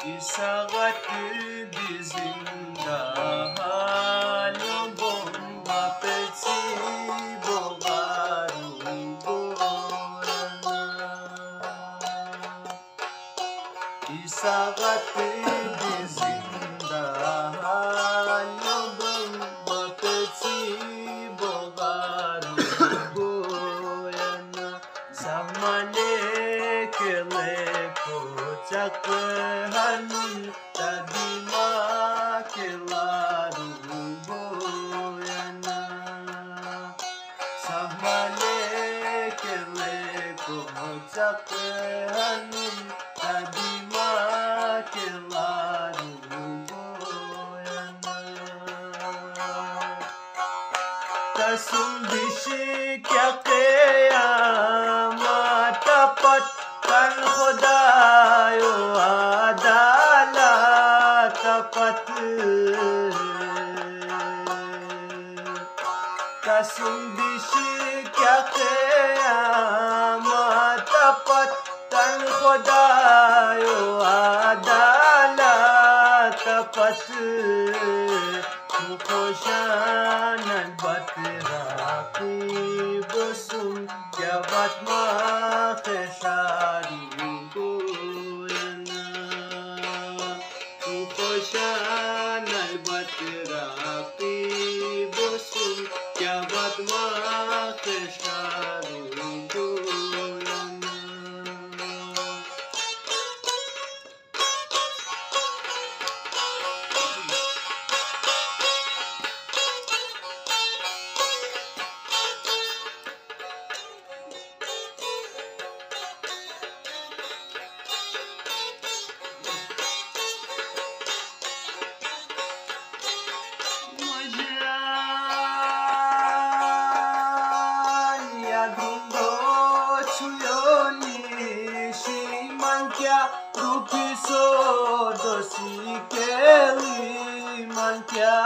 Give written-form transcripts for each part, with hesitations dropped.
Isagat dizindahan lubong mapetsi bogarugorana. Isagat dizindahan lubong mapetsi bogarugorana. Samalekele Jakhanun tadima kelaru boyana. Samale keleko jakhanun tadima kelaru boyana. Tasumbishi kya qiyamah tapat kan खुदायो अदालत पत कसम दिश क्या क़यामत पत तन खुदायो अदालत पत खुशान बत राकी बसुम क्या बात माखेशारी खुशान बत राकी बसुम क्या बात माखेशारी Rupiso dosi keli mankya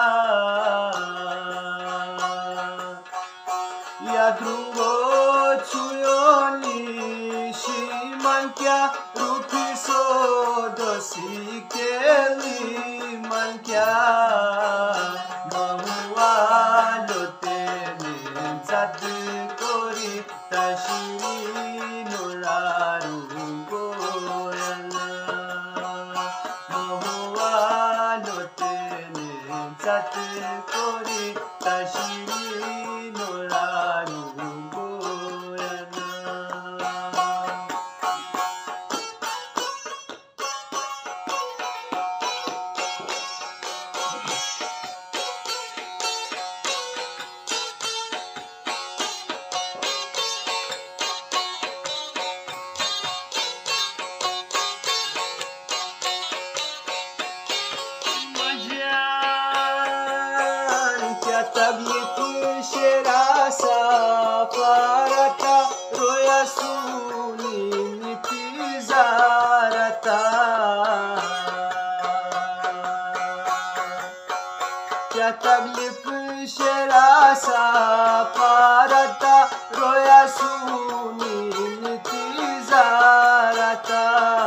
ya drugo chuyoni shi mankya rupiso dosi keli mankya mahua lote ne zat kori tashiri noraru Sat kori tashiri noraru boyana. Taglif sherasa farata roya suni nitizarata Kya taglif sherasa farata roya suni nitizarata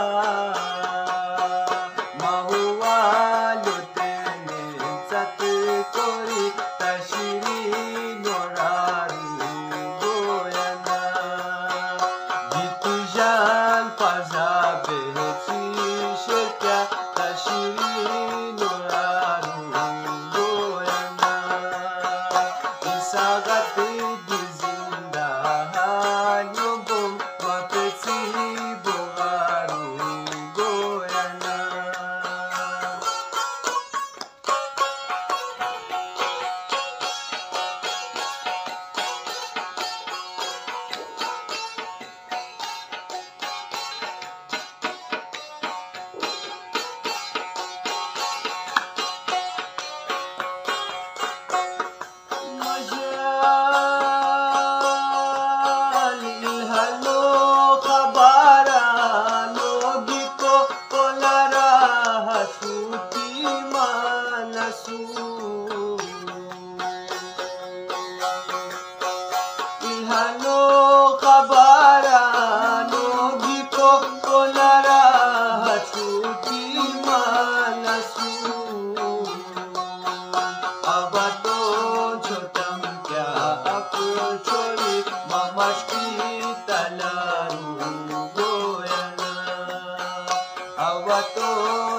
Mahua lutene sat kori tashiri noraru boyana. Gitu jan pazabe shekya tashiri noraru boyana. Isagat dizindahan yobum mapetsi bogaru boyana. तो